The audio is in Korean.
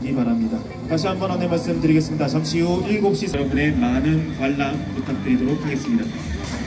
주시기 바랍니다. 다시 한번 안내 말씀드리겠습니다. 잠시 후 7시 여러분의 많은 관람 부탁드리도록 하겠습니다.